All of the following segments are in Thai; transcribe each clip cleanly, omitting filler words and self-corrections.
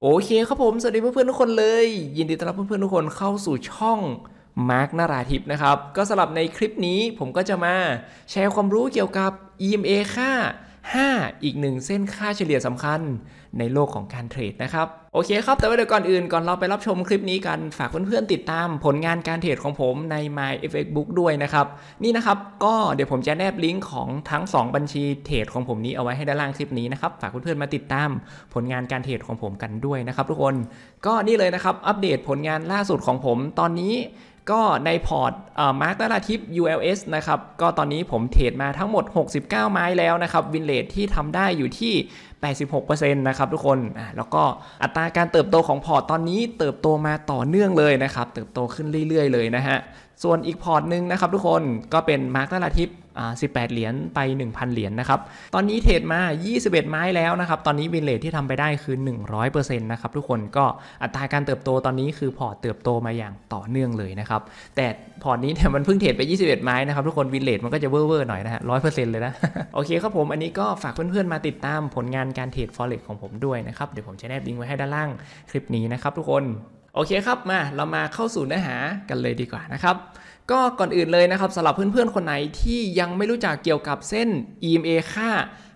โอเคครับผมสวัสดีเพื่อนๆทุกคนเลยยินดีต้อนรับเพื่อนๆทุกคนเข้าสู่ช่องมาร์กนาราทิพย์นะครับก็สำหรับในคลิปนี้ผมก็จะมาแชร์ความรู้เกี่ยวกับ EMA ค่า5อีกหนึ่งเส้นค่าเฉลี่ยสำคัญในโลกของการเทรดนะครับโอเคครับแต่ว่าเดี๋ยวก่อนอื่นก่อนเราไปรับชมคลิปนี้กันฝากเพื่อนๆติดตามผลงานการเทรดของผมใน MyFXBook ด้วยนะครับนี่นะครับก็เดี๋ยวผมจะแนบลิงก์ของทั้ง2บัญชีเทรดของผมนี้เอาไว้ให้ด้านล่างคลิปนี้นะครับฝากเพื่อนๆมาติดตามผลงานการเทรดของผมกันด้วยนะครับทุกคนก็นี่เลยนะครับอัปเดตผลงานล่าสุดของผมตอนนี้ก็ในพอร์ตมาร์กนาราทิพย์ ULS นะครับก็ตอนนี้ผมเทรดมาทั้งหมด69ไม้แล้วนะครับวินเรทที่ทำได้อยู่ที่86%นะครับทุกคนแล้วก็อัตราการเติบโตของพอร์ตตอนนี้เติบโตมาต่อเนื่องเลยนะครับเติบโตขึ้นเรื่อยๆเลยนะฮะส่วนอีกพอร์ตนึงนะครับทุกคนก็เป็นมาร์กนาราทิพย์18เหรียญไป 1,000 เหรียญนะครับตอนนี้เทรดมา21ไม้แล้วนะครับตอนนี้วินเรทที่ทำไปได้คือ 100% นะครับทุกคนก็อัตราการเติบโตตอนนี้คือพอร์ตเติบโตมาอย่างต่อเนื่องเลยนะครับแต่พอร์ตนี้เนี่ยมันเพิ่งเทรดไป21ไม้นะครับทุกคนวินเรทมันก็จะเวอร์ๆหน่อยนะฮะ 100% เลยนะ โอเคครับผมอันนี้ก็ฝากเพื่อนๆมาติดตามผลงานการเทรด Forex ของผมด้วยนะครับเดี๋ยวผมจะแนบลิงก์ไว้ให้ด้านล่างคลิปนี้นะครับทุกคนโอเคครับเรามาเข้าสู่เนื้อหากันเลยดีกว่านะครับก็ก่อนอื่นเลยนะครับสำหรับเพื่อนๆคนไหนที่ยังไม่รู้จักเกี่ยวกับเส้น EMA ค่า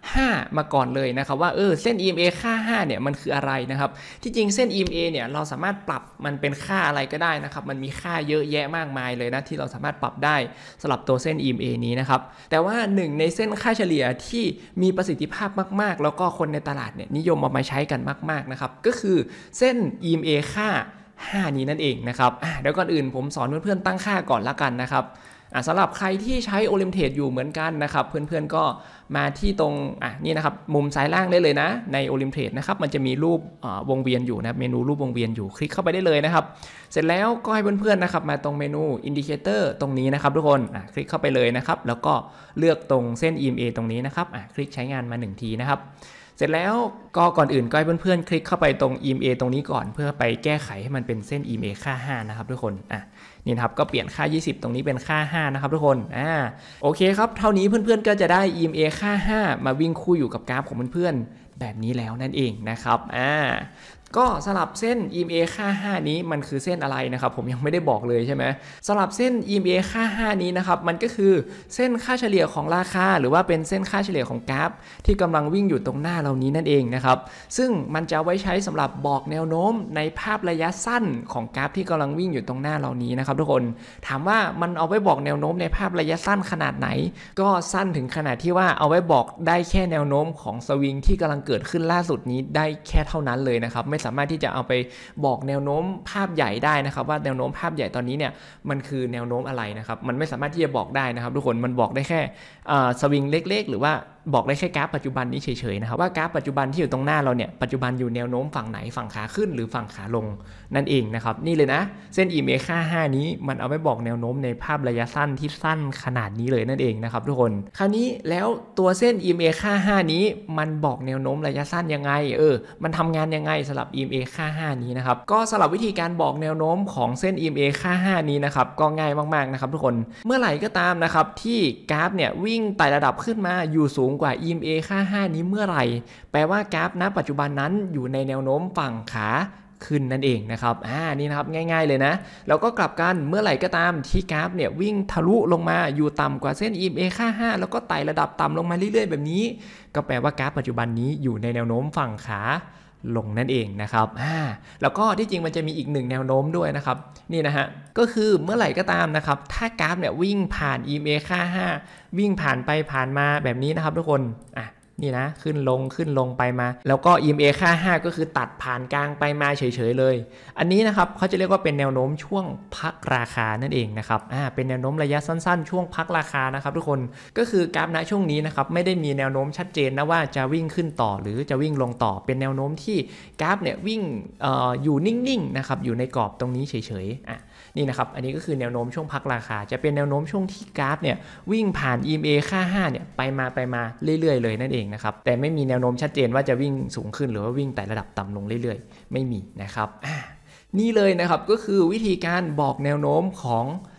5มาก่อนเลยนะครับว่าเส้น EMA ค่า5เนี่ยมันคืออะไรนะครับที่จริงเส้น EMA เนี่ยเราสามารถปรับมันเป็นค่าอะไรก็ได้นะครับมันมีค่าเยอะแยะมากมายเลยนะที่เราสามารถปรับได้สำหรับตัวเส้น EMA นี้นะครับแต่ว่าหนึ่งในเส้นค่าเฉลี่ยที่มีประสิทธิภาพมากๆแล้วก็คนในตลาดเนี่ยนิยมเอามาใช้กันมากๆนะครับก็คือเส้น EMA ค่า5นี้นั่นเองนะครับเดี๋ยวก่อนอื่นผมสอนเพื่อนๆตั้งค่าก่อนละกันนะครับสำหรับใครที่ใช้โอลิมเทรดอยู่เหมือนกันนะครับเพื่อนๆก็มาที่ตรงนี่นะครับมุมซ้ายล่างได้เลยนะในโอลิมเทรดนะครับมันจะมีรูปวงเวียนอยู่นะเมนูรูปวงเวียนอยู่คลิกเข้าไปได้เลยนะครับเสร็จแล้วก็ให้เพื่อนๆนะครับมาตรงเมนูอินดิเคเตอร์ตรงนี้นะครับทุกคนคลิกเข้าไปเลยนะครับแล้วก็เลือกตรงเส้น EMA ตรงนี้นะครับคลิกใช้งานมา1ทีนะครับเสร็จแล้วก็ก่อนอื่นก็ให้เพื่อนๆคลิกเข้าไปตรง EMA ตรงนี้ก่อนเพื่อไปแก้ไขให้มันเป็นเส้น EMA ค่า5นะครับทุกคนนี่นะครับก็เปลี่ยนค่า20ตรงนี้เป็นค่า5นะครับทุกคนโอเคครับเท่านี้เพื่อนๆก็จะได้ EMA ค่า5มาวิ่งคู่อยู่กับกราฟของเพื่อนๆแบบนี้แล้วนั่นเองนะครับก็สลับเส้น EMA ค่า5นี้มันคือเส้นอะไรนะครับผมยังไม่ได้บอกเลยใช่ไหมสลับเส้น EMA ค่า5นี้นะครับมันก็คือเส้นค่าเฉลี่ยของราคาหรือว่าเป็นเส้นค่าเฉลี่ยของกราฟที่กำลังวิ่งอยู่ตรงหน้าเรานี้นั่นเองนะครับซึ่งมันจะไว้ใช้สำหรับบอกแนวโน้มในภาพระยะสั้นของกราฟที่กำลังวิ่งอยู่ตรงหน้าเรานี้นะครับทุกคนถามว่ามันเอาไว้บอกแนวโน้มในภาพระยะสั้นขนาดไหนก็สั้นถึงขนาดที่ว่าเอาไว้บอกได้แค่แนวโน้มของสวิงที่กำลังเกิดขึ้นล่าสุดนี้ได้แค่เท่านั้นเลยนะครับไม่สามารถที่จะเอาไปบอกแนวโน้มภาพใหญ่ได้นะครับว่าแนวโน้มภาพใหญ่ตอนนี้เนี่ยมันคือแนวโน้มอะไรนะครับมันไม่สามารถที่จะบอกได้นะครับทุกคนมันบอกได้แค่สวิงเล็กๆหรือว่าบอกได้แค่กราฟปัจจุบันนี้เฉยๆนะครับว่ากราฟปัจจุบันที่อยู่ตรงหน้าเราเนี่ยปัจจุบันอยู่แนวโน้มฝั่งไหนฝั่งขาขึ้นหรือฝั่งขาลงนั่นเองนะครับนี่เลยนะเส้น EMA ค่า5นี้มันเอาไว้บอกแนวโน้มในภาพระยะสั้นที่สั้นขนาดนี้เลยนั่นเองนะครับทุกคนคราวนี้แล้วตัวเส้น EMA ค่า5นี้มันบอกแนวโน้มระยะสั้นยังไงมันทำงานยังไงสำหรับ EMA ค่า5นี้นะครับก็สำหรับวิธีการบอกแนวโน้มของเส้น EMA ค่า5นี้นะครับก็ง่ายมากๆนะครับทุกคนเมื่อไหร่ก็ตามนะครับที่กราฟเนี่ยวิ่งไต่ระดับขึ้นมาอยู่สูงกว่า EMA ค่า5นี้เมื่อไหร่แปลว่ากราฟณปัจจุบันนั้นอยู่ในแนวโน้มฝั่งขาขึ้นนั่นเองนะครับนี่นะครับง่ายๆเลยนะแล้วก็กลับกันเมื่อไหร่ก็ตามที่กราฟเนี่ยวิ่งทะลุลงมาอยู่ต่ำกว่าเส้น EMA ค่า5แล้วก็ไต่ระดับต่ำลงมาเรื่อยๆแบบนี้ก็แปลว่ากราฟปัจจุบันนี้อยู่ในแนวโน้มฝั่งขาลงนั่นเองนะครับแล้วก็ที่จริงมันจะมีอีกหนึ่งแนวโน้มด้วยนะครับนี่นะฮะก็คือเมื่อไหร่ก็ตามนะครับถ้ากราฟเนี่ยวิ่งผ่าน EMA ค่า5วิ่งผ่านไปผ่านมาแบบนี้นะครับทุกคนนี่นะขึ้นลงไปมาแล้วก็ EMA ค่า5ก็คือตัดผ่านกลางไปมาเฉยๆเลยอันนี้นะครับเขาจะเรียกว่าเป็นแนวโน้มช่วงพักราคานั่นเองนะครับเป็นแนวโน้มระยะสั้นๆช่วงพักราคานะครับทุกคนก็คือกราฟณช่วงนี้นะครับไม่ได้มีแนวโน้มชัดเจนนะว่าจะวิ่งขึ้นต่อหรือจะวิ่งลงต่อเป็นแนวโน้มที่กราฟเนี่ยวิ่งอยู่นิ่งๆนะครับอยู่ในกรอบตรงนี้เฉยๆนี่นะครับอันนี้ก็คือแนวโน้มช่วงพักราคาจะเป็นแนวโน้มช่วงที่กราฟเนี่ยวิ่งผ่าน EMA ค่า5เนี่ยไปมาเรื่อยๆเลยนั่นเองนะครับแต่ไม่มีแนวโน้มชัดเจนว่าจะวิ่งสูงขึ้นหรือว่าวิ่งแต่ระดับต่ำลงเรื่อยๆไม่มีนะครับนี่เลยนะครับก็คือวิธีการบอกแนวโน้มของ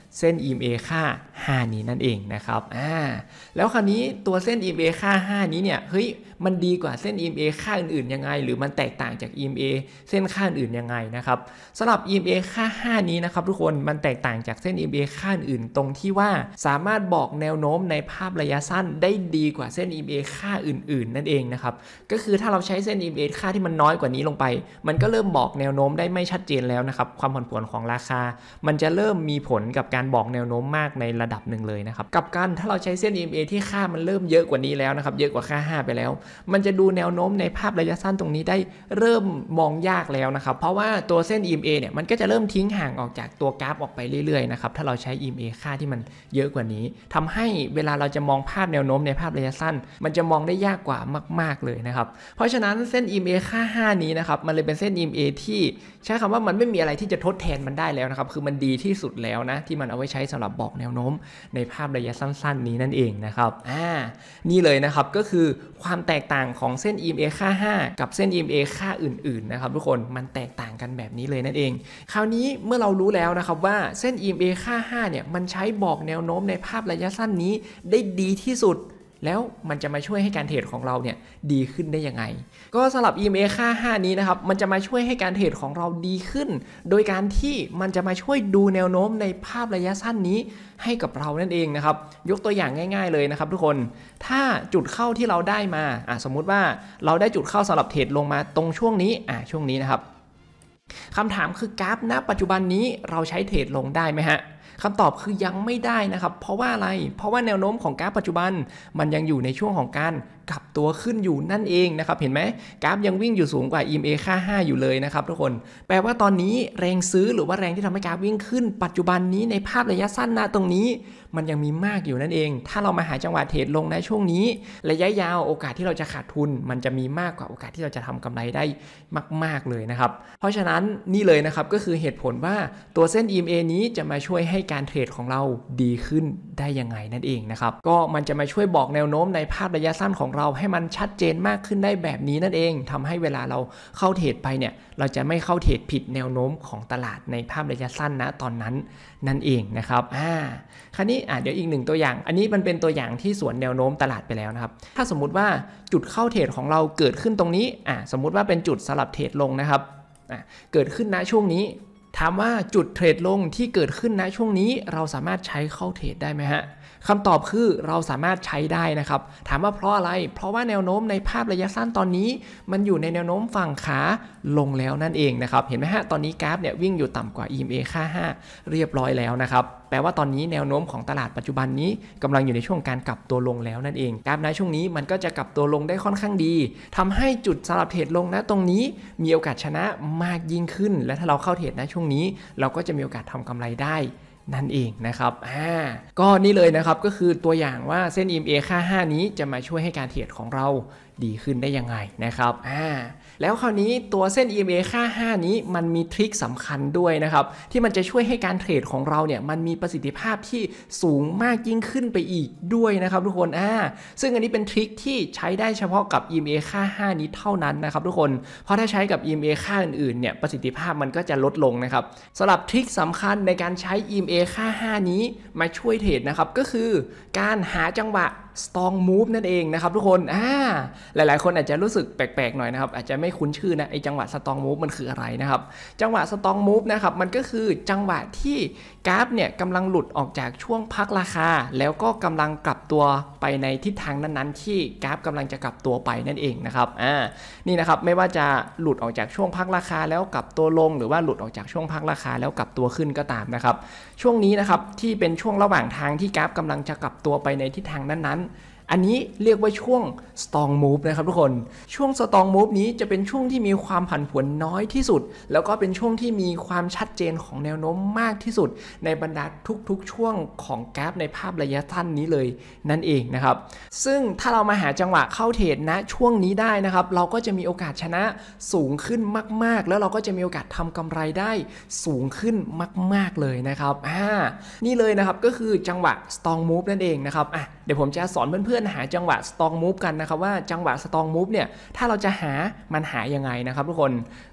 เส้น EMA ค่า5นี้นั่นเองนะครับแล้วคราวนี้ตัวเส้น EMA ค่า5นี้เนี่ยเฮ้ยมันดีกว่าเส้น EMA ค่าอื่นๆยังไงหรือมันแตกต่างจาก EMA เส้นค่าอื่นยังไงนะครับสำหรับ EMA ค่า5นี้นะครับทุกคนมันแตกต่างจากเส้น EMA ค่าอื่นตรงที่ว่าสามารถบอกแนวโน้มในภาพระยะสั้นได้ดีกว่าเส้น EMA ค่าอื่นๆนั่นเองนะครับก็คือถ้าเราใช้เส้น EMA ค่าที่มันน้อยกว่านี้ลงไปมันก็เริ่มบอกแนวโน้มได้ไม่ชัดเจนแล้วนะครับความผันผวนของราคามันจะเริ่มมีผลกับการบอกแนวโน้มมากในระดับหนึ่งเลยนะครับกับกันถ้าเราใช้เส้น EMA ที่ค่ามันเริ่มเยอะกว่านี้แล้วนะครับเยอะกว่าค่า5ไปแล้วมันจะดูแนวโน้มในภาพระยะสั้นตรงนี้ได้เริ่มมองยากแล้วนะครับเพราะว่าตัวเส้น EMA เนี่ยมันก็จะเริ่มทิ้งห่างออกจากตัวกราฟออกไปเรื่อยๆนะครับถ้าเราใช้ EMA ค่าที่มันเยอะกว่านี้ทำให้เวลาเราจะมองภาพแนวโน้มในภาพระยะสั้นมันจะมองได้ยากกว่ามากๆเลยนะครับเพราะฉะนั้นเส้น EMA ค่า5นี้นะครับมันเลยเป็นเส้น EMA ที่ใช้คำว่ามันไม่มีอะไรที่จะทดแทนมันได้แล้วนะครับคือมันดีที่สุดแล้วนะที่มันเอาไว้ใช้สำหรับบอกแนวโน้มในภาพระยะสั้นๆนี้นั่นเองนะครับนี่เลยนะครับก็คือความแตกต่างของเส้น EMA ค่า5กับเส้น EMA ค่าอื่นๆนะครับทุกคนมันแตกต่างกันแบบนี้เลยนั่นเองคราวนี้เมื่อเรารู้แล้วนะครับว่าเส้น EMA ค่า5เนี่ยมันใช้บอกแนวโน้มในภาพระยะสั้นนี้ได้ดีที่สุดแล้วมันจะมาช่วยให้การเทรดของเราเนี่ยดีขึ้นได้ยังไงก็สำหรับ EMA ค่า5นี้นะครับมันจะมาช่วยให้การเทรดของเราดีขึ้นโดยการที่มันจะมาช่วยดูแนวโน้มในภาพระยะสั้นนี้ให้กับเรานั่นเองนะครับยกตัวอย่างง่ายๆเลยนะครับทุกคนถ้าจุดเข้าที่เราได้มาสมมุติว่าเราได้จุดเข้าสำหรับเทรดลงมาตรงช่วงนี้ช่วงนี้นะครับคำถามคือกราฟณปัจจุบันนี้เราใช้เทรดลงได้ไหมฮะคำตอบคือยังไม่ได้นะครับเพราะว่าอะไรเพราะว่าแนวโน้มของกราฟปัจจุบันมันยังอยู่ในช่วงของการกลับตัวขึ้นอยู่นั่นเองนะครับเห็นไหมกราฟยังวิ่งอยู่สูงกว่า EMA ค่า5อยู่เลยนะครับทุกคนแปลว่าตอนนี้แรงซื้อหรือว่าแรงที่ทำให้กราฟวิ่งขึ้นปัจจุบันนี้ในภาพระยะสั้นตรงนี้มันยังมีมากอยู่นั่นเองถ้าเรามาหาจังหวะเทรดลงในช่วงนี้ระยะยาวโอกาสที่เราจะขาดทุนมันจะมีมากกว่าโอกาสที่เราจะทำกำไรได้มากๆเลยนะครับเพราะฉะนั้นนี่เลยนะครับก็คือเหตุผลว่าตัวเส้น EMA นี้จะมาช่วยให้การเทรดของเราดีขึ้นได้ยังไงนั่นเองนะครับก็มันจะมาช่วยบอกแนวโน้มในภาพระยะสั้นของเราให้มันชัดเจนมากขึ้นได้แบบนี้นั่นเองทำให้เวลาเราเข้าเทรดไปเนี่ยเราจะไม่เข้าเทรดผิดแนวโน้มของตลาดในภาพระยะสั้นตอนนั้นนั่นเองนะครับคราวนี้เดี๋ยวอีกหนึ่งตัวอย่างอันนี้มันเป็นตัวอย่างที่สวนแนวโน้มตลาดไปแล้วนะครับถ้าสมมุติว่าจุดเข้าเทรดของเราเกิดขึ้นตรงนี้สมมุติว่าเป็นจุดสลับเทรดลงนะครับเกิดขึ้นณช่วงนี้ถามว่าจุดเทรดลงที่เกิดขึ้นณช่วงนี้เราสามารถใช้เข้าเทรดได้ไหมฮะคำตอบคือเราสามารถใช้ได้นะครับถามว่าเพราะอะไรเพราะว่าแนวโน้มในภาพระยะสั้นตอนนี้มันอยู่ในแนวโน้มฝั่งขาลงแล้วนั่นเองนะครับเห็นไหมฮะตอนนี้กราฟเนี่ยวิ่งอยู่ต่ำกว่า EMA ค่า5เรียบร้อยแล้วนะครับแปลว่าตอนนี้แนวโน้มของตลาดปัจจุบันนี้กำลังอยู่ในช่วงการกลับตัวลงแล้วนั่นเองกราฟในช่วงนี้มันก็จะกลับตัวลงได้ค่อนข้างดีทำให้จุดสลับเทรดลงตรงนี้มีโอกาสชนะมากยิ่งขึ้นและถ้าเราเข้าเทรดในช่วงนี้เราก็จะมีโอกาสทำกำไรได้นั่นเองนะครับก็นี่เลยนะครับก็คือตัวอย่างว่าเส้น EMA ค่า5นี้จะมาช่วยให้การเทรดของเราดีขึ้นได้ยังไงนะครับแล้วคราวนี้ตัวเส้น EMA ค่า5นี้มันมีทริคสำคัญด้วยนะครับที่มันจะช่วยให้การเทรดของเราเนี่ยมันมีประสิทธิภาพที่สูงมากยิ่งขึ้นไปอีกด้วยนะครับทุกคนซึ่งอันนี้เป็นทริคที่ใช้ได้เฉพาะกับ EMA ค่า5นี้เท่านั้นนะครับทุกคนเพราะถ้าใช้กับ EMA ค่าอื่นๆเนี่ยประสิทธิภาพมันก็จะลดลงนะครับสำหรับทริคสำคัญในการใช้ EMA ค่า5นี้มาช่วยเทรดนะครับก็คือการหาจังหวะ strong move นั่นเองนะครับทุกคนหลายๆคนอาจจะรู้สึกแปลกๆหน่อยนะครับอาจจะไม่คุ้นชื่อนะไอจังหวะ strong move มันคืออะไรนะครับจังหวะ strong move นะครับมันก็คือจังหวะที่กราฟเนี่ยกำลังหลุดออกจากช่วงพักราคาแล้วก็กำลังกลับตัวไปในทิศทางนั้นๆที่กราฟกำลังจะกลับตัวไปนั่นเองนะครับนี่นะครับไม่ว่าจะหลุดออกจากช่วงพักราคาแล้วกลับตัวลงหรือว่าหลุดออกจากช่วงพักราคาแล้วกลับตัวขึ้นก็ตามนะครับช่วงนี้นะครับที่เป็นช่วงระหว่างทางที่กราฟกำลังจะกลับตัวไปในทิศทางนั้นๆอันนี้เรียกว่าช่วง strong move นะครับทุกคนช่วง strong move นี้จะเป็นช่วงที่มีความผันผวนน้อยที่สุดแล้วก็เป็นช่วงที่มีความชัดเจนของแนวโน้มมากที่สุดในบรรดาทุกๆช่วงของกราฟในภาพระยะสั้นนี้เลยนั่นเองนะครับซึ่งถ้าเรามาหาจังหวะเข้าเทรดณช่วงนี้ได้นะครับเราก็จะมีโอกาสชนะสูงขึ้นมากๆแล้วเราก็จะมีโอกาสทำกำไรได้สูงขึ้นมากๆเลยนะครับนี่เลยนะครับก็คือจังหวะ strong move นั่นเองนะครับเดี๋ยวผมจะสอนเพื่อนๆหาจังหวะ strong move กันนะครับว่าจังหวะ strong move เนี่ยถ้าเราจะหามันหายังไงนะครับทุกคน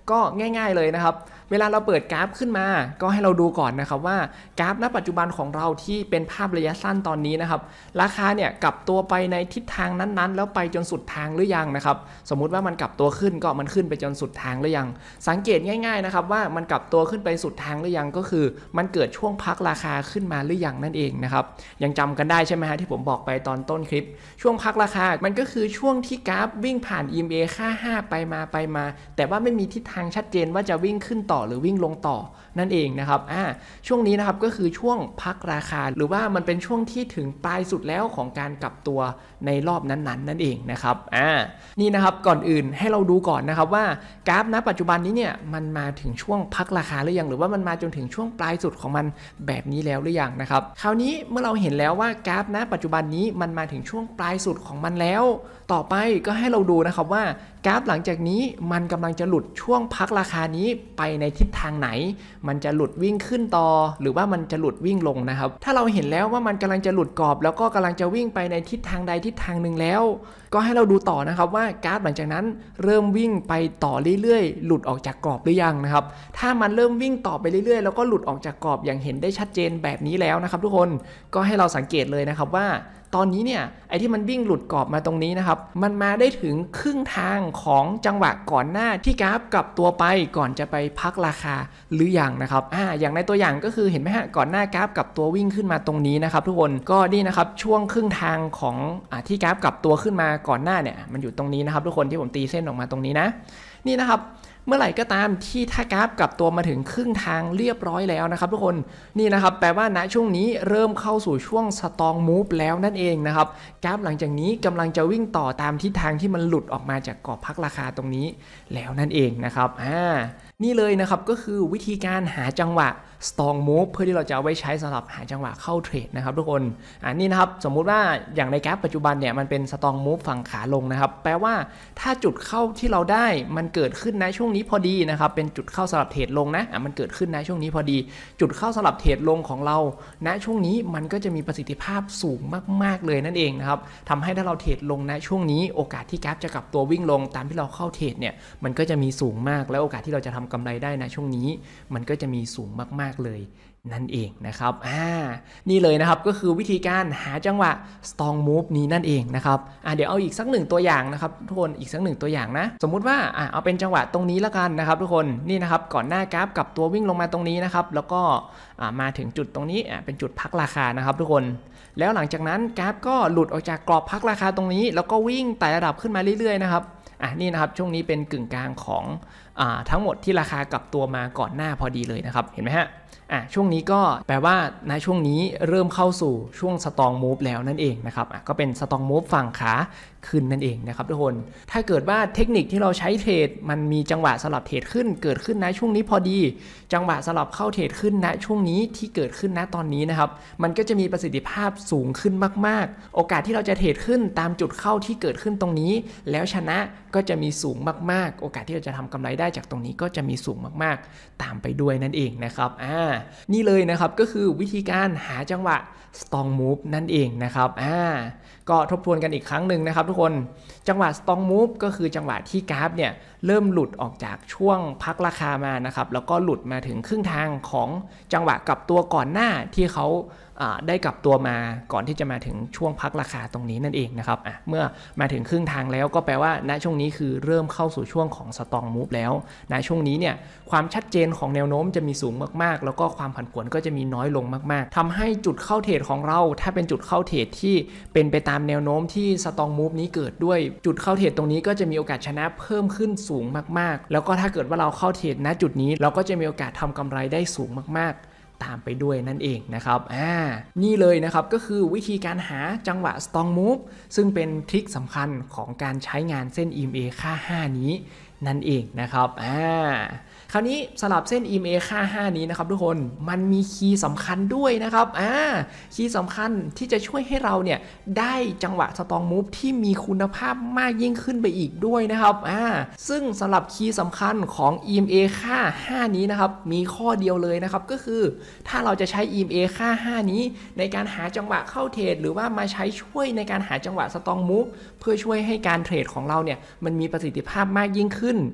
ก็ง่ายๆเลยนะครับเวลาเราเปิดกราฟขึ้นมาก็ให้เราดูก่อนนะครับว่ากราฟณปัจจุบันของเราที่เป็นภาพระยะสั้นตอนนี้นะครับราคาเนี่ยกลับตัวไปในทิศทางนั้นๆแล้วไปจนสุดทางหรือยังนะครับสมมุติว่ามันกลับตัวขึ้นก็มันขึ้นไปจนสุดทางหรือยังสังเกตง่ายๆนะครับว่ามันกลับตัวขึ้นไปสุดทางหรือยังก็คือมันเกิดช่วงพักราคาขึ้นมาหรือยังนั่นเองนะครับยังจำกันได้ใช่ไหมฮะที่ผมบอกไปตอนต้นคลิปช่วงพักราคามันก็คือช่วงที่กราฟวิ่งผ่าน EMA ค่า5ไปมาแต่ว่าไม่มีทิศทางชัดเจนว่าจะวิ่งขึ้นต่อหรือวิ่งลงต่อนั่นเองนะครับช่วงนี้นะครับก็คือช่วงพักราคาหรือว่ามันเป็นช่วงที่ถึงปลายสุดแล้วของการกลับตัวในรอบนั้นๆนั่นเองนะครับนี่นะครับก่อนอื่นให้เราดูก่อนนะครับว่ากราฟณปัจจุบันนี้เนี่ยมันมาถึงช่วงพักราคาหรือยังหรือว่ามันมาจนถึงช่วงปลายสุดของมันแบบนี้แล้วหรือยังนะครับคราวนี้เมื่อเราเห็นแล้วว่ากราฟณปัจจุบันนี้มันมาถึงช่วงปลายสุดของมันแล้วต่อไปก็ให้เราดูนะครับว่ากราฟหลังจากนี้มันกำลังจะหลุดช่วงพักราคานี้ไปในทิศทางไหนมันจะหลุดวิ่งขึ้นต่อหรือว่ามันจะหลุดวิ่งลงนะครับถ้าเราเห็นแล้วว่ามันกำลังจะหลุดกรอบแล้วก็กำลังจะวิ่งไปในทิศทางใดทิศทางหนึ่งแล้วก็ให้เราดูต่อนะครับว่ากราฟหลังจากนั้นเริ่มวิ่งไปต่อเรื่อยๆหลุดออกจากกรอบหรือยังนะครับถ้ามันเริ่มวิ่งต่อไปเรื่อยๆแล้วก็หลุดออกจากกรอบอย่างเห็นได้ชัดเจนแบบนี้แล้วนะครับทุกคนก็ให้เราสังเกตเลยนะครับว่าตอนนี้เนี่ยไอ้ที่มันวิ่งหลุดกรอบมาตรงนี้นะครับมันมาได้ถึงครึ่งทางของจังหวะก่อนหน้าที่กราฟกลับตัวไปก่อนจะไปพักราคาหรือยังนะครับอย่างในตัวอย่างก็คือเห็นไหมฮะก่อนหน้ากราฟกลับตัววิ่งขึ้นมาตรงนี้นะครับทุกคนก็นี่นะครับช่วงครึ่งทางของที่กราฟกลับตัวขึ้นมาก่อนหน้าเนี่ยมันอยู่ตรงนี้นะครับทุกคนที่ผมตีเส้นออกมาตรงนี้นะนี่นะครับเมื่อไหร่ก็ตามที่ถ้ากราฟกลับตัวมาถึงครึ่งทางเรียบร้อยแล้วนะครับทุกคนนี่นะครับแปลว่าณช่วงนี้เริ่มเข้าสู่ช่วง strong move แล้วนั่นเองนะครับกราฟหลังจากนี้กำลังจะวิ่งต่อตามทิศทางที่มันหลุดออกมาจากกรอบพักราคาตรงนี้แล้วนั่นเองนะครับนี่เลยนะครับก็คือวิธีการหาจังหวะ strong move เพื่อที่เราจะเอาไว้ใช้สำหรับหาจังหวะเข้าเทรดนะครับทุกคนนี่นะครับสมมุติว่าอย่างในกราฟปัจจุบันเนี่ยมันเป็น strong move ฝั่งขาลงนะครับแปลว่าถ้าจุดเข้าที่เราได้มันเกิดขึ้นในช่วงนี้พอดีนะครับเป็นจุดเข้าสำหรับเทรดลงนะมันเกิดขึ้นในช่วงนี้พอดีจุดเข้าสำหรับเทรดลงของเราณช่วงนี้มันก็จะมีประสิทธิภาพสูงมากๆเลยนั่นเองนะครับทำให้ถ้าเราเทรดลงณช่วงนี้โอกาสที่กราฟจะกลับตัววิ่งลงตามที่เราเข้าเทรดเนี่ยมันก็จะมีสูงมากและโอกาสที่เราจะทำกำไรได้ณช่วงนี้มันก็จะมีสูงมากๆเลยนั่นเองนะครับนี่เลยนะครับก็คือวิธีการหาจังหวะ strong move นี้นั่นเองนะครับเดี๋ยวเอาอีกสักหนึ่งตัวอย่างนะครับทุกคนอีกสักหนึ่งตัวอย่างนะสมมุติว่าเอาเป็นจังหวะตรงนี้ละกันนะครับทุกคนนี่นะครับก่อนหน้ากราฟกลับตัววิ่งลงมาตรงนี้นะครับแล้วก็มาถึงจุดตรงนี้เป็นจุดพักราคานะครับทุกคนแล้วหลังจากนั้นกราฟก็หลุดออกจากกรอบพักราคาตรงนี้แล้วก็วิ่งไต่ระดับขึ้นมาเรื่อยๆนะครับนี่นะครับช่วงนี้เป็นกึ่งกลางของทั้งหมดที่ราคากลับตัวมาก่อนหน้าพอดีเลยนะครับเห็นไหมฮะช่วงนี้ก็แปลว่าในช่วงนี้เริ่มเข้าสู่ช่วง strong move แล้วนั่นเองนะครับก็เป็น strong move ฝั่งขาขึ้นนั่นเองนะครับทุกคนถ้าเกิดว่าเทคนิคที่เราใช้เทรดมันมีจังหวะสลับเทรดขึ้นเกิดขึ้นในช่วงนี้พอดีจังหวะสลับเข้าเทรดขึ้นณช่วงนี้ที่เกิดขึ้นณตอนนี้นะครับมันก็จะมีประสิทธิภาพสูงขึ้นมากๆโอกาสที่เราจะเทรดขึ้นตามจุดเข้าที่เกิดขึ้นตรงนี้แล้วชนะก็จะมีสูงมากๆโอกาสที่เราจะทำกำไรได้จากตรงนี้ก็จะมีสูงมากๆตามไปด้วยนั่นเองนะครับนี่เลยนะครับก็คือวิธีการหาจังหวะ strong move นั่นเองนะครับก็ทบทวนกันอีกครั้งหนึ่งนะครับทุกคนจังหวะ strong move ก็คือจังหวะที่กราฟเนี่ยเริ่มหลุดออกจากช่วงพักราคามานะครับแล้วก็หลุดมาถึงครึ่งทางของจังหวะกลับตัวก่อนหน้าที่เขาได้กลับตัวมาก่อนที่จะมาถึงช่วงพักราคาตรงนี้นั่นเองนะครับเมื่อมาถึงครึ่งทางแล้วก็แปลว่าณช่วงนี้คือเริ่มเข้าสู่ช่วงของ strong move แล้วณช่วงนี้เนี่ยความชัดเจนของแนวโน้มจะมีสูงมากๆแล้วก็ความผันผวนก็จะมีน้อยลงมากๆทำให้จุดเข้าเทรดของเราถ้าเป็นจุดเข้าเทรดที่เป็นไปตามแนวโน้มที่ strong move นี้เกิดด้วยจุดเข้าเทรดตรงนี้ก็จะมีโอกาสชนะเพิ่มขึ้นสูงมากๆแล้วก็ถ้าเกิดว่าเราเข้าเทรดณจุดนี้เราก็จะมีโอกาสทำกำไรได้สูงมากๆตามไปด้วยนั่นเองนะครับนี่เลยนะครับก็คือวิธีการหาจังหวะ strong move ซึ่งเป็นทริคสำคัญของการใช้งานเส้น EMA ค่า5นี้นั่นเองนะครับคราวนี้สลับเส้น EMA ค่า5นี้นะครับทุกคนมันมีคีย์สำคัญด้วยนะครับคีย์สำคัญที่จะช่วยให้เราเนี่ยได้จังหวะ strong move ที่มีคุณภาพมากยิ่งขึ้นไปอีกด้วยนะครับซึ่งสำหรับคีย์สำคัญของ EMA ค่า5นี้นะครับมีข้อเดียวเลยนะครับก็คือถ้าเราจะใช้ EMA ค่า5นี้ในการหาจังหวะเข้าเทรดหรือว่ามาใช้ช่วยในการหาจังหวะ strong move เพื่อช่วยให้การเทรดของเราเนี่ยมันมีประสิทธิภาพมากยิ่งขึ้น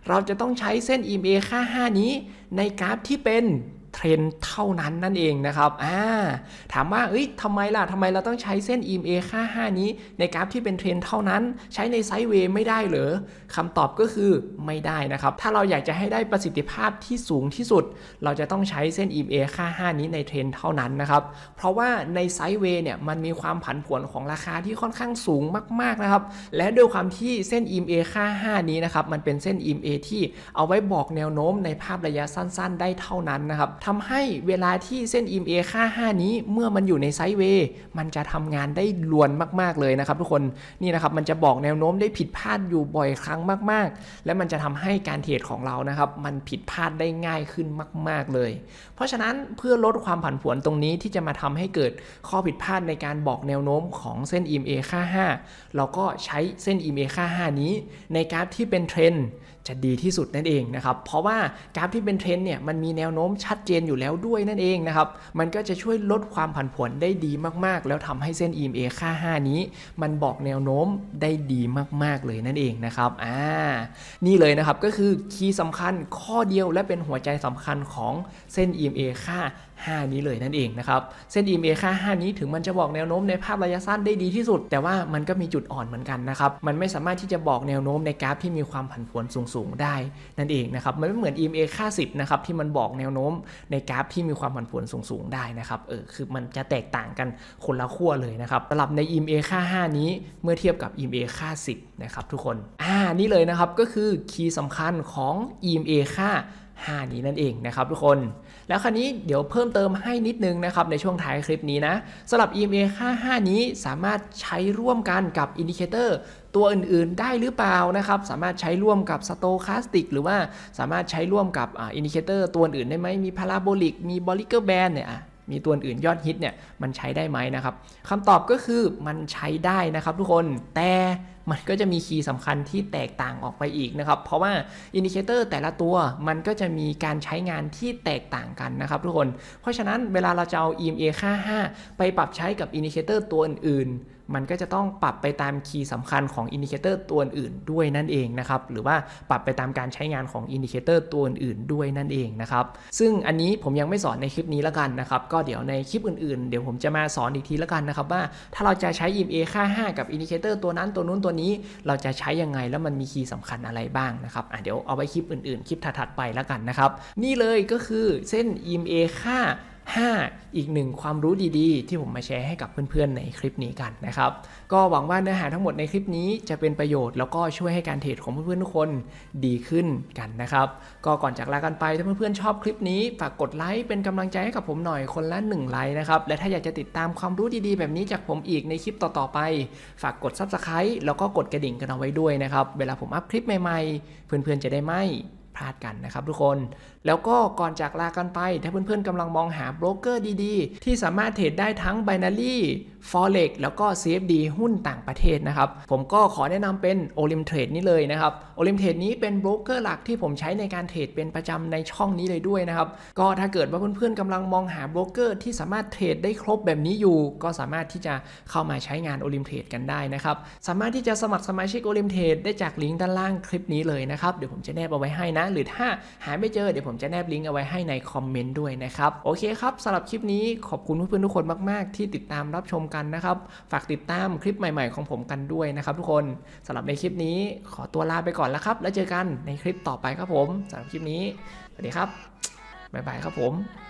เราจะต้องใช้เส้น EMA ค่า5นี้ในกราฟที่เป็นเทรนเท่านั้นนั่นเองนะครับถามว่าทำไมเราต้องใช้เส้น EMA ค่า5นี้ในกราฟที่เป็นเทรนเท่านั้นใช้ในไซด์เวย์ไม่ได้เหรอคำตอบก็คือไม่ได้นะครับถ้าเราอยากจะให้ได้ประสิทธิภาพที่สูงที่สุดเราจะต้องใช้เส้น EMA ค่า5นี้ในเทรนเท่านั้นนะครับเพราะว่าในไซด์เวย์เนี่ยมันมีความผันผวนของราคาที่ค่อนข้างสูงมากๆนะครับและด้วยความที่เส้น EMA ค่า5นี้นะครับมันเป็นเส้น EMA ที่เอาไว้บอกแนวโน้มในภาพระยะสั้นๆได้เท่านั้นนะครับทำให้เวลาที่เส้น EMA ค่า5นี้เมื่อมันอยู่ในไซด์เวย์มันจะทำงานได้ลวนมากๆเลยนะครับทุกคนนี่นะครับมันจะบอกแนวโน้มได้ผิดพลาดอยู่บ่อยครั้งมากๆและมันจะทำให้การเทรดของเรานะครับมันผิดพลาดได้ง่ายขึ้นมากๆเลยเพราะฉะนั้นเพื่อลดความผันผวนตรงนี้ที่จะมาทำให้เกิดข้อผิดพลาดในการบอกแนวโน้มของเส้น EMA ค่า5เราก็ใช้เส้น EMA ค่า5นี้ในกราฟที่เป็นเทรนด์จะดีที่สุดนั่นเองนะครับเพราะว่ากราฟที่เป็นเทรนด์เนี่ยมันมีแนวโน้มชัดเจนอยู่แล้วด้วยนั่นเองนะครับมันก็จะช่วยลดความผันผวนได้ดีมากๆแล้วทำให้เส้น EMA ค่า5นี้มันบอกแนวโน้มได้ดีมากๆเลยนั่นเองนะครับนี่เลยนะครับก็คือคีย์สำคัญข้อเดียวและเป็นหัวใจสำคัญของเส้น EMA ค่า5นี้เลยนั่นเองนะครับเส้น EMA ค่า5นี้ถึงมันจะบอกแนวโน้มในภาพระยะสั้นได้ดีที่สุดแต่ว่ามันก็มีจุดอ่อนเหมือนกันนะครับมันไม่สามารถที่จะบอกแนวโน้มในกราฟที่มีความผันผวนสูงๆได้นั่นเองนะครับมันไม่เหมือน EMA ค่า10นะครับที่มันบอกแนวโน้มในกราฟที่มีความผันผวนสูงๆได้นะครับคือมันจะแตกต่างกันคนละขั้วเลยนะครับสำหรับใน EMA ค่า5นี้เมื่อเทียบกับ EMA ค่า10นะครับทุกคนนี่เลยนะครับก็คือคีย์สำคัญของ EMA ค่า5นี้นั่นเองนะครับทุกคนแล้วคราวนี้เดี๋ยวเพิ่มเติมให้นิดนึงนะครับในช่วงท้ายคลิปนี้นะสำหรับ EMA ค่า5นี้สามารถใช้ร่วมกันกับอินดิเคเตอร์ตัวอื่นๆได้หรือเปล่านะครับสามารถใช้ร่วมกับสโตคาสติกหรือว่าสามารถใช้ร่วมกับอินดิเคเตอร์ตัวอื่นได้ไหมมีพาราโบลิกมีบอลลิเกอร์แบนเนี่ยมีตัวอื่นยอดฮิตเนี่ยมันใช้ได้ไหมนะครับคำตอบก็คือมันใช้ได้นะครับทุกคนแต่มันก็จะมีคีย์สำคัญที่แตกต่างออกไปอีกนะครับเพราะว่าอินดิเคเตอร์แต่ละตัวมันก็จะมีการใช้งานที่แตกต่างกันนะครับทุกคนเพราะฉะนั้นเวลาเราจะเอา EMA ค่า5ไปปรับใช้กับอินดิเคเตอร์ตัวอื่นมันก็จะต้องปรับไปตามคีย์สำคัญของอินดิเคเตอร์ตัวอื่นด้วยนั่นเองนะครับหรือว่าปรับไปตามการใช้งานของอินดิเคเตอร์ตัวอื่นด้วยนั่นเองนะครับซึ่งอันนี้ผมยังไม่สอนในคลิปนี้ละกันนะครับก็เดี๋ยวในคลิปอื่นๆเดี๋ยวผมจะมาสอนอีกทีละกันนะครับว่าถ้าเราจะใช้ EMA ค่า5กับอินดิเคเตอร์ตัวนั้นตัวนู้นตัวนี้เราจะใช้ยังไงแล้วมันมีคีย์สำคัญอะไรบ้างนะครับเดี๋ยวเอาไว้คลิปอื่นๆคลิปถัดๆไปละกันนะครับนี่เลยก็คือเส้น EMA ค่าอีกหนึ่งความรู้ดีๆที่ผมมาแชร์ให้กับเพื่อนๆในคลิปนี้กันนะครับก็หวังว่าเนื้อหาทั้งหมดในคลิปนี้จะเป็นประโยชน์แล้วก็ช่วยให้การเทรดของเพื่อนๆทุกคนดีขึ้นกันนะครับก็ก่อนจากลากันไปถ้าเพื่อนๆชอบคลิปนี้ฝากกดไลค์เป็นกำลังใจให้กับผมหน่อยคนละ1ไลค์นะครับและถ้าอยากจะติดตามความรู้ดีๆแบบนี้จากผมอีกในคลิปต่อๆไปฝากกด Subscribe แล้วก็กดกระดิ่งกันเอาไว้ด้วยนะครับเวลาผมอัพคลิปใหม่ๆเพื่อนๆจะได้ไม่พลาดกันนะครับทุกคนแล้วก็ก่อนจากลากันไปถ้าเพื่อนๆกำลังมองหาโบรกเกอร์ดีๆที่สามารถเทรดได้ทั้ง Binary Forex แล้วก็ CFD หุ้นต่างประเทศนะครับผมก็ขอแนะนำเป็น Olimtrade นี้เลยนะครับ Olimtrade นี้เป็นโบรกเกอร์หลักที่ผมใช้ในการเทรดเป็นประจำในช่องนี้เลยด้วยนะครับก็ถ้าเกิดว่าเพื่อนๆกำลังมองหาโบรกเกอร์ที่สามารถเทรดได้ครบแบบนี้อยู่ก็สามารถที่จะเข้ามาใช้งาน Olimtrade กันได้นะครับสามารถที่จะสมัครสมาชิก Olimtrade ได้จากลิงก์ด้านล่างคลิปนี้เลยนะครับเดี๋ยวผมจะแนบเอาไว้ให้นะหรือถ้าหาไม่เจอเดี๋ยวผมจะแนบลิงก์เอาไว้ให้ในคอมเมนต์ด้วยนะครับโอเคครับสำหรับคลิปนี้ขอบคุณเพื่อนๆทุกคนมากๆที่ติดตามรับชมกันนะครับฝากติดตามคลิปใหม่ๆของผมกันด้วยนะครับทุกคนสำหรับในคลิปนี้ขอตัวลาไปก่อนแล้วครับแล้วเจอกันในคลิปต่อไปครับผมสำหรับคลิปนี้สวัสดีครับบ๊ายบายครับผม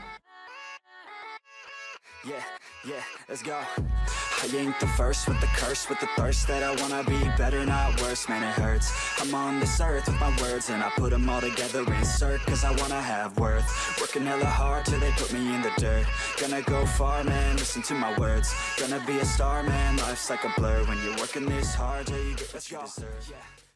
Yeah, let's go. I ain't the first with the curse, with the thirst that I wanna be better, not worse, man it hurts. I'm on this earth with my words and I put them all together, insert, cause I wanna have worth. Working hella hard till they put me in the dirt. Gonna go far, man, listen to my words. Gonna be a star, man, life's like a blur. When you're working this hard, yeah, you get what you deserve. Yeah.